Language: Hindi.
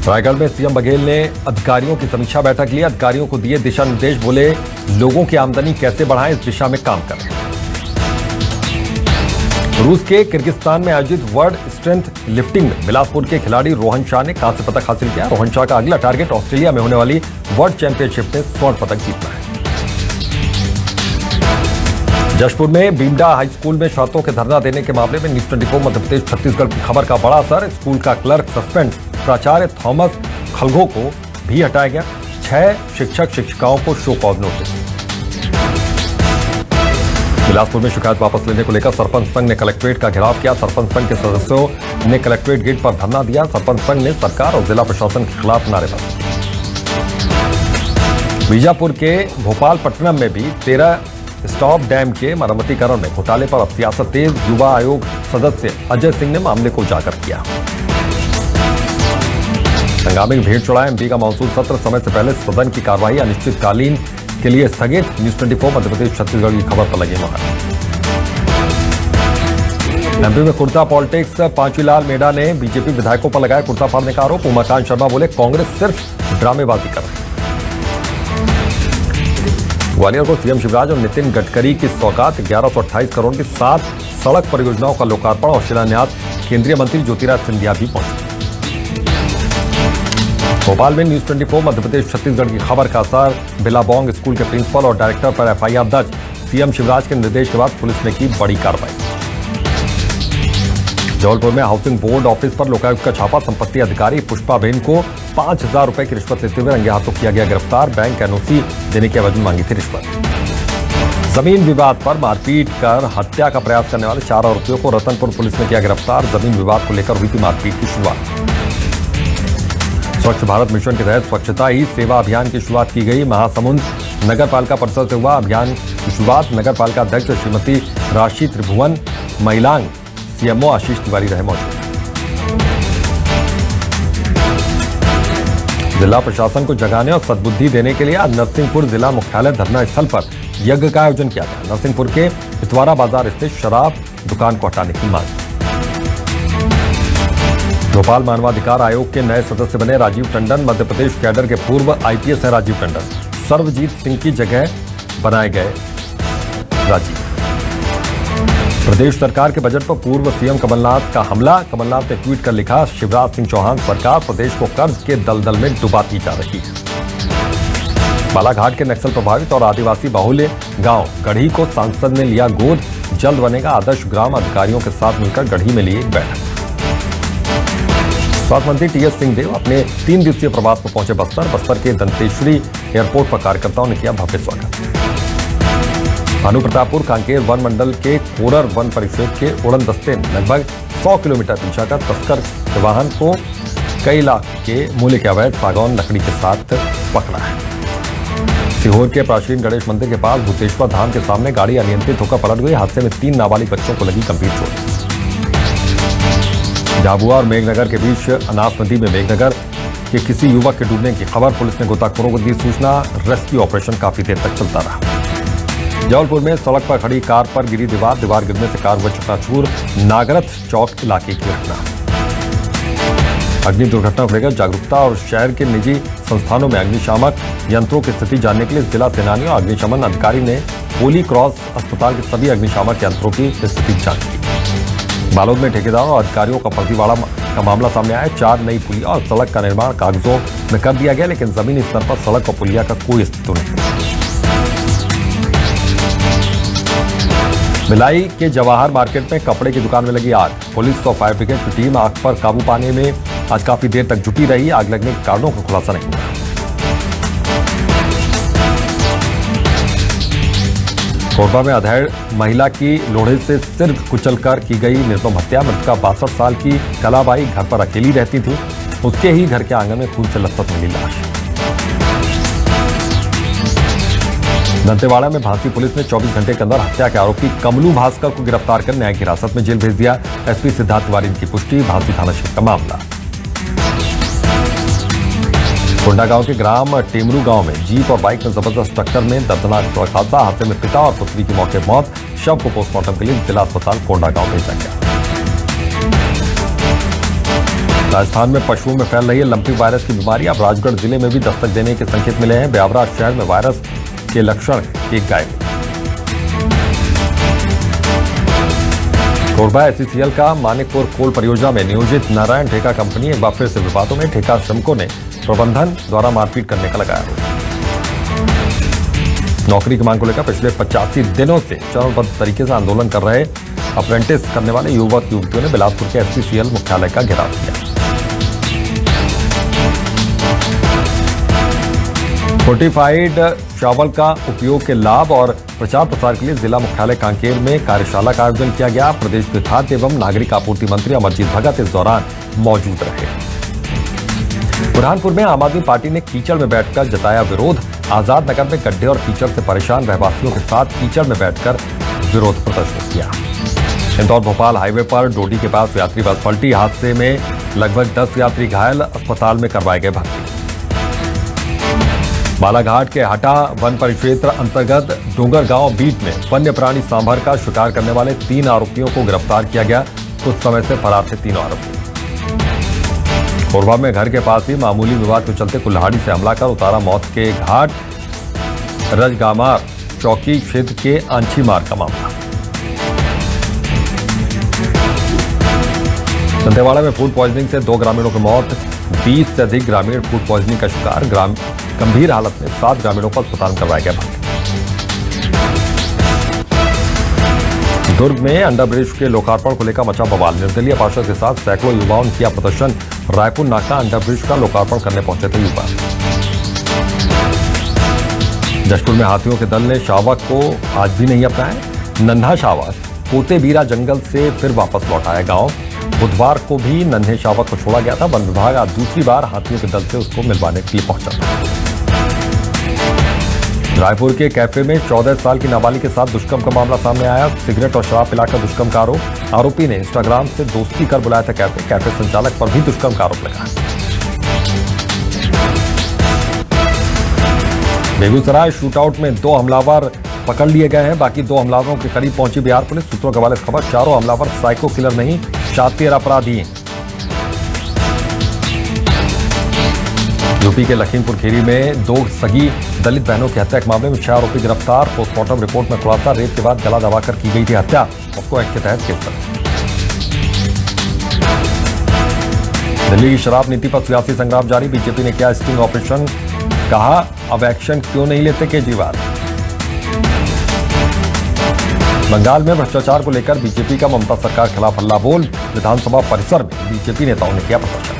रायगढ़ में सीएम बघेल ने अधिकारियों की समीक्षा बैठक ली। अधिकारियों को दिए दिशा निर्देश, बोले लोगों की आमदनी कैसे बढ़ाएं, इस दिशा में काम करें। रूस के किर्गिस्तान में आयोजित वर्ल्ड स्ट्रेंथ लिफ्टिंग में बिलासपुर के खिलाड़ी रोहन शाह ने कांस्य पदक हासिल किया। रोहन शाह का अगला टारगेट ऑस्ट्रेलिया में होने वाली वर्ल्ड चैंपियनशिप में स्वर्ण पदक जीतना है। जशपुर में बीमडा हाई स्कूल में छात्रों के धरना देने के मामले में न्यूज 24 मध्यप्रदेश छत्तीसगढ़ की खबर का बड़ा असर। स्कूल का क्लर्क सस्पेंड, प्राचार्य थॉमस खलगो को भी हटाया गया। 6 शिक्षक शिक्षिकाओं को शो कॉज नोटिस। बिलासपुर में शिकायत वापस लेने को लेकर सरपंच संघ ने कलेक्ट्रेट का घेराव किया। सरपंच संघ के सदस्यों ने कलेक्ट्रेट गेट पर धरना दिया। सरपंच संघ ने सरकार और जिला प्रशासन के खिलाफ नारेबाजी की। बीजापुर के भोपालपट्टनम में भी 13 स्टॉप डैम के मरम्मतीकरण में घोटाले पर अब सियासत तेज। युवा आयोग सदस्य अजय सिंह ने मामले को उजागर किया। हंगामे की भेंट चढ़ाया। एमपी का मानसून सत्र समय से पहले सदन की कार्यवाही अनिश्चितकालीन के लिए स्थगित। न्यूज 24 मध्यप्रदेश छत्तीसगढ़ की खबर पर लगी मुहर। एमपी में कुर्ता पॉलिटिक्स। पांचीलाल मेड़ा ने बीजेपी विधायकों पर लगाया कुर्ता फाड़ने का आरोप। उमाकांत शर्मा बोले कांग्रेस सिर्फ ड्रामेबाजी कर रही है। ग्वालियर को सीएम शिवराज और नितिन गडकरी की सौगात। 1128 करोड़ की 7 सड़क परियोजनाओं का लोकार्पण और शिलान्यास। केंद्रीय मंत्री ज्योतिरादित्य सिंधिया भी पहुंचे। भोपाल में न्यूज 24 मध्यप्रदेश छत्तीसगढ़ की खबर का असर। बिलाबोंग स्कूल के प्रिंसिपल और डायरेक्टर पर एफआईआर दर्ज। सीएम शिवराज के निर्देश के बाद पुलिस ने की बड़ी कार्रवाई। जबलपुर में हाउसिंग बोर्ड ऑफिस पर लोकायुक्त का छापा। संपत्ति अधिकारी पुष्पाबेन को 5000 रुपए की रिश्वत लेते हुए रंगे हाथों किया गया गिरफ्तार। बैंक एनओसी देने के एवज में मांगी थी रिश्वत। जमीन विवाद पर मारपीट कर हत्या का प्रयास करने वाले 4 आरोपियों को रतनपुर पुलिस ने किया गिरफ्तार। जमीन विवाद को लेकर हुई थी मारपीट की शुरुआत। स्वच्छ भारत मिशन के तहत स्वच्छता ही सेवा अभियान की शुरुआत की गई। महासमुंद नगर पालिका परिसर से हुआ अभियान की शुरुआत। नगर पालिका अध्यक्ष श्रीमती राशि त्रिभुवन महिलांग, सीएमओ आशीष तिवारी रहे मौजूद। जिला प्रशासन को जगाने और सद्बुद्धि देने के लिए आज नरसिंहपुर जिला मुख्यालय धरना स्थल पर यज्ञ का आयोजन किया गया। नरसिंहपुर के इतवारा बाजार स्थित शराब दुकान को हटाने की मांग। भोपाल मानवाधिकार आयोग के नए सदस्य बने राजीव टंडन। मध्य प्रदेश कैडर के पूर्व आईपीएस हैं राजीव टंडन। सर्वजीत सिंह की जगह बनाए गए राजीव। प्रदेश सरकार के बजट पर पूर्व सीएम कमलनाथ का हमला। कमलनाथ ने ट्वीट कर लिखा, शिवराज सिंह चौहान सरकार प्रदेश को कर्ज के दलदल में डुबाती जा रही है। बालाघाट के नक्सल प्रभावित और आदिवासी बाहुल्य गांव गढ़ी को सांसद ने लिया गोद। जल्द बनेगा आदर्श ग्राम। अधिकारियों के साथ मिलकर गढ़ी में लिए बैठक। स्वास्थ्य मंत्री टीएस सिंहदेव अपने 3 दिवसीय प्रवास पर पहुंचे बस्तर। बस्तर के दंतेश्वरी एयरपोर्ट पर कार्यकर्ताओं ने किया भव्य स्वागत। भानुप्रतापपुर कांकेर वन मंडल के कोरर वन परिक्षेत्र के उड़न दस्ते ने लगभग 100 किलोमीटर पीछा कर तस्कर के वाहन को कई लाख के मूल्य के अवैध सागौन लकड़ी के साथ पकड़ा है। सीहोर के प्राचीन गणेश मंदिर के पास भूतेश्वर धाम के सामने गाड़ी अनियंत्रित होकर पलट गई। हादसे में 3 नाबालिग बच्चों को लगी गंभीर चोट। झाबुआ और मेघनगर के बीच अनास नदी में मेघनगर के किसी युवक के डूबने की खबर। पुलिस ने गोताखोरों को दी सूचना। रेस्क्यू ऑपरेशन काफी देर तक चलता रहा। जबलपुर में सड़क पर खड़ी कार पर गिरी दीवार गिरने से कार हुआ चकनाचूर। नागरथ चौक इलाके की घटना। अग्नि दुर्घटना को लेकर जागरूकता और शहर के निजी संस्थानों में अग्निशामक यंत्रों की स्थिति जानने के लिए जिला सेनानियों और अग्निशमन अधिकारी ने होली क्रॉस अस्पताल के सभी अग्निशामक यंत्रों की स्थिति जांच की। बालोद में ठेकेदारों और अधिकारियों का फर्जीवाड़ा का मामला सामने आया। 4 नई पुलिया और सड़क का निर्माण कागजों में कर दिया गया, लेकिन जमीनी स्तर पर सड़क और पुलिया का कोई अस्तित्व नहीं। भिलाई के जवाहर मार्केट में कपड़े की दुकान में लगी आग। पुलिस और फायर ब्रिगेड की टीम आग पर काबू पाने में आज काफी देर तक जुटी रही। आग लगने के कारणों का खुलासा नहीं हुआ। कोरबा में अधेड़ महिला की लोढ़े से सिर कुचलकर की गई निर्मम हत्या। मृतका 62 साल की कलाबाई घर पर अकेली रहती थी। उसके ही घर के आंगन में खून से लथपथ मिली लाश। दंतेवाड़ा में भांसी पुलिस ने 24 घंटे के अंदर हत्या के आरोपी कमलू भास्कर को गिरफ्तार कर न्यायिक हिरासत में जेल भेज दिया। एसपी सिद्धार्थ तिवारी की पुष्टि। भांसी थाना क्षेत्र का मामला। कोंडागांव के ग्राम टेमरू गांव में जीप और बाइक में जबरदस्त टक्कर में दर्दनाक सड़क हादसा। हादसे में पिता और पुत्री की मौके मौत। शव को पोस्टमार्टम के लिए जिला अस्पताल कोंडागांव भेजा गया। राजस्थान में पशुओं में फैल रही है लंपी वायरस की बीमारी। अब राजगढ़ जिले में भी दस्तक देने के संकेत मिले हैं। ब्यावरा शहर में वायरस के लक्षण एक गाय में। कोरबा एससीसीएल का मानिकपुर कोल परियोजना में नियोजित नारायण ठेका कंपनी एक बार फिर से विवादों में। ठेका श्रमिकों ने प्रबंधन द्वारा मारपीट करने का लगाया आरोप। नौकरी की मांग को लेकर पिछले 85 दिनों से चरणबद्ध तरीके से आंदोलन कर रहे अप्रेंटिस करने वाले युवक युवतियों ने बिलासपुर के एससीसीएल मुख्यालय का घेराव किया। फोर्टिफाइड चावल का उपयोग के लाभ और प्रचार प्रसार के लिए जिला मुख्यालय कांकेर में कार्यशाला का आयोजन किया गया। प्रदेश के खाद्य एवं नागरिक आपूर्ति मंत्री अमरजीत भगत इस दौरान मौजूद रहे। बुरहानपुर में आम आदमी पार्टी ने कीचड़ में बैठकर जताया विरोध। आजाद नगर में गड्ढे और कीचड़ से परेशान रहवासियों के साथ कीचड़ में बैठकर विरोध प्रदर्शन किया। इंदौर भोपाल हाईवे पर डोडी के पास यात्री बस पलटी। हादसे में लगभग 10 यात्री घायल, अस्पताल में करवाए गए भर्ती। बालाघाट के हटा वन परिक्षेत्र अंतर्गत डोंगर गांव बीट में वन्य प्राणी सांभर का शिकार करने वाले 3 आरोपियों को गिरफ्तार किया गया। कुछ समय से फरार थे 3 आरोपी। कोरबा में घर के पास ही मामूली विवाद के चलते कुल्हाड़ी से हमला कर उतारा मौत के घाट। रजगामार चौकी क्षेत्र के आंछीमार का मामला। दंतेवाड़ा में फूड पॉइजनिंग से 2 ग्रामीणों की मौत। 20 से अधिक ग्रामीण फूड पॉइजनिंग का शिकार। गंभीर हालत में 7 ग्रामीणों को अस्पताल में करवाया गया भर्ती। दुर्ग में अंडरब्रिज के लोकार्पण को लेकर मचा बवाल। निर्दलीय पार्षद के साथ सैकड़ों युवाओं ने किया प्रदर्शन। रायपुर नाका अंडरब्रिज का लोकार्पण करने पहुंचे थे युवा। जशपुर में हाथियों के दल ने शावक को आज भी नहीं अपनाया। नन्हा शावक पोतेबीरा जंगल से फिर वापस लौट आया गांव। बुधवार को भी नन्हे शावक को छोड़ा गया था। वन विभाग आज दूसरी बार हाथियों के दल से उसको मिलवाने के लिए पहुंचा था। रायपुर के कैफे में 14 साल की नाबालिग के साथ दुष्कर्म का मामला सामने आया। सिगरेट और शराब पिलाकर दुष्कर्म का आरोप। आरोपी ने इंस्टाग्राम से दोस्ती कर बुलाया था कैफे संचालक पर भी दुष्कर्म का आरोप लगा। बेगूसराय शूटआउट में 2 हमलावर पकड़ लिए गए हैं। बाकी 2 हमलावरों के करीब पहुंची बिहार पुलिस। सूत्रों के हवाले से खबर। चारों हमलावर साइको किलर नहीं, शातिर अपराधी हैं। यूपी के लखीमपुर खीरी में 2 सगी दलित बहनों की हत्या के मामले में 6 आरोपी गिरफ्तार। पोस्टमार्टम रिपोर्ट में खुलासा। रेप के बाद गला दबाकर की गई थी हत्या। उसको एक्ट के तहत केस दर्ज। दिल्ली की शराब नीति पर सियासी संग्राम जारी। बीजेपी ने किया स्टिंग ऑपरेशन। कहा अब एक्शन क्यों नहीं लेते केजरीवाल। बंगाल में भ्रष्टाचार को लेकर बीजेपी का ममता सरकार के खिलाफ हल्ला बोल। विधानसभा परिसर में बीजेपी नेताओं ने किया प्रदर्शन।